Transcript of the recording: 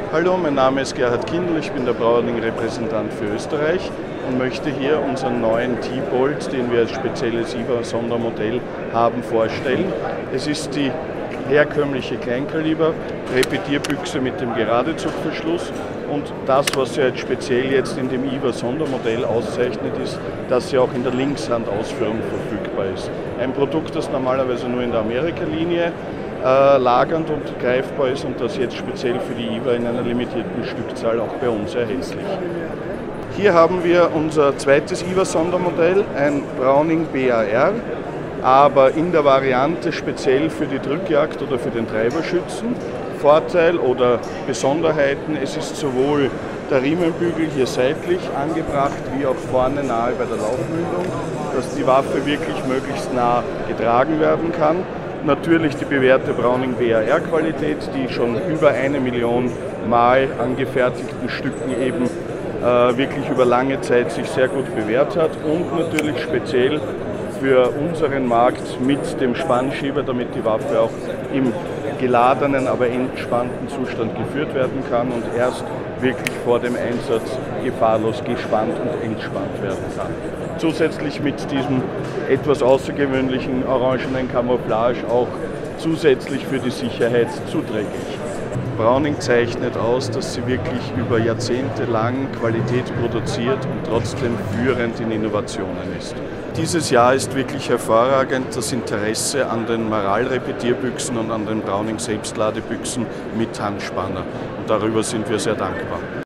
Hallo, mein Name ist Gerhard Kindl, ich bin der Brauerling-Repräsentant für Österreich und möchte hier unseren neuen T-Bolt, den wir als spezielles IWA-Sondermodell haben, vorstellen. Es ist die herkömmliche Kleinkaliber-Repetierbüchse mit dem Geradezugverschluss und das, was sie speziell jetzt in dem IWA-Sondermodell auszeichnet, ist, dass sie auch in der Linkshand-Ausführung verfügbar ist. Ein Produkt, das normalerweise nur in der Amerika-Linie lagernd und greifbar ist und das jetzt speziell für die IWA in einer limitierten Stückzahl auch bei uns erhältlich. Hier haben wir unser zweites IWA-Sondermodell, ein Browning BAR, aber in der Variante speziell für die Drückjagd oder für den Treiberschützen. Vorteil oder Besonderheiten, es ist sowohl der Riemenbügel hier seitlich angebracht, wie auch vorne nahe bei der Laufmündung, dass die Waffe wirklich möglichst nah getragen werden kann. Natürlich die bewährte Browning BAR-Qualität, die schon über 1 Million Mal angefertigten Stücken eben wirklich über lange Zeit sich sehr gut bewährt hat und natürlich speziell für unseren Markt mit dem Spannschieber, damit die Waffe auch im geladenen, aber entspannten Zustand geführt werden kann und erst wirklich vor dem Einsatz gefahrlos gespannt und entspannt werden kann. Zusätzlich mit diesem etwas außergewöhnlichen orangenen Camouflage auch zusätzlich für die Sicherheit zuträglich. Browning zeichnet aus, dass sie wirklich über Jahrzehnte lang Qualität produziert und trotzdem führend in Innovationen ist. Dieses Jahr ist wirklich hervorragend das Interesse an den Maral-Repetierbüchsen und an den Browning Selbstladebüchsen mit Handspanner. Und darüber sind wir sehr dankbar.